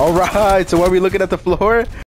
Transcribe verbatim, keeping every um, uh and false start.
All right, so are we looking at the floor?